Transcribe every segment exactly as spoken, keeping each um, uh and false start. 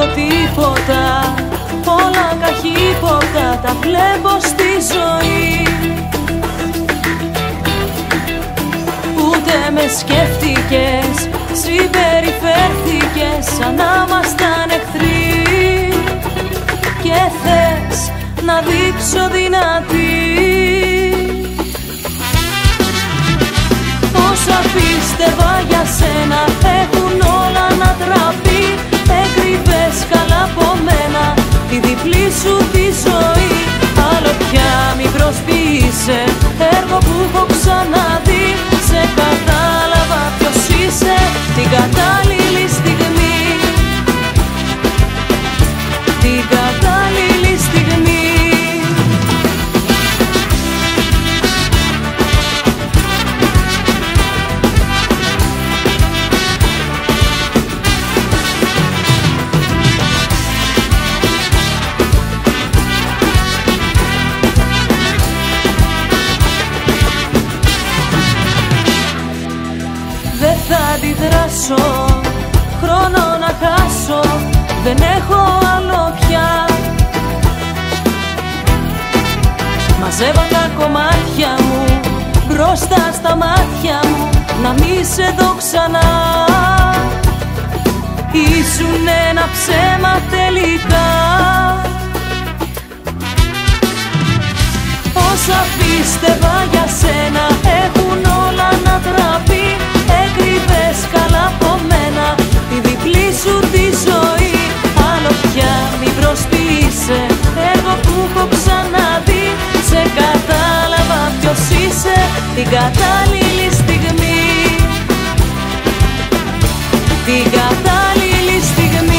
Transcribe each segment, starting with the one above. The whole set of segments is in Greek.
νιώθω τίποτα, όλα καχύποτα τα βλέπω στη ζωή. Ούτε με σκέφτηκες, συμπεριφέρθηκες σαν να ήμασταν εχθροί και θες να δείξω δυνατή. Όσα πίστευα για σένα έχουν όλα να τραπεί. Έκρυβες καλά από μένα τη διπλή σου τη ζωή. Άλλο πια μη προσποιείσαι έργο που έχω ξαναδεί. Σε κατάλαβα ποιος είσαι την κατάλληλη στιγμή. Την κατάλληλη στιγμή. Δεν θα αντιδράσω, χρόνο να χάσω, δεν έχω άλλο πια. Μαζεύω τα κομμάτια μου μπροστά στα μάτια μου, να μη σε δω ξανά. Ήσουν ένα ψέμα τελικά. Όσα πίστευα για σένα έχουν όλα να τραπεί. Έκρυβες καλά από μένα τη διπλή σου τη ζωή. Άλλο πια μη προσποιείσαι έργο που έχω ξαναδεί. Σε κατάλαβα ποιος είσαι την κατάλληλη στιγμή. Την κατάλληλη στιγμή.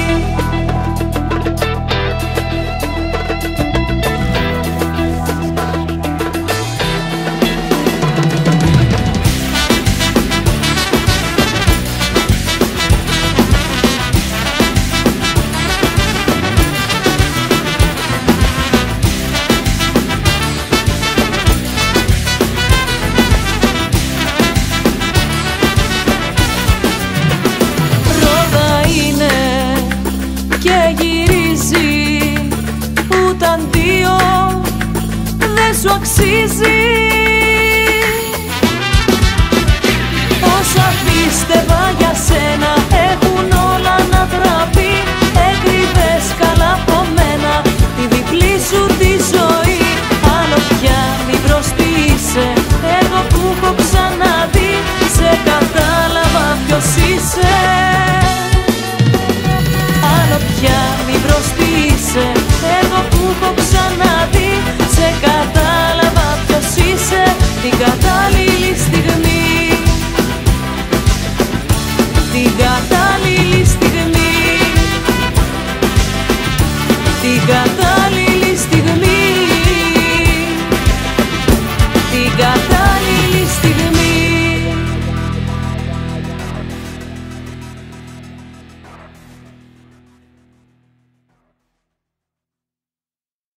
Και γυρίζει, ούτε αντίο δεν σου αξίζει. Όσα πίστευα για σένα έχουν όλα να τραπεί. Έκρυβες καλά από μένα τη διπλή σου τη ζωή. Άλλο πια μη προσποιείσαι έργο που έχω ξαναδεί. Σε κατάλαβα ποιος είσαι. Άλλο πια μη προσποιείσαι έργο που έχω ξαναδεί. Σε κατάλαβα ποιος είσαι την κατάλληλη στιγμή. Την κατάλληλη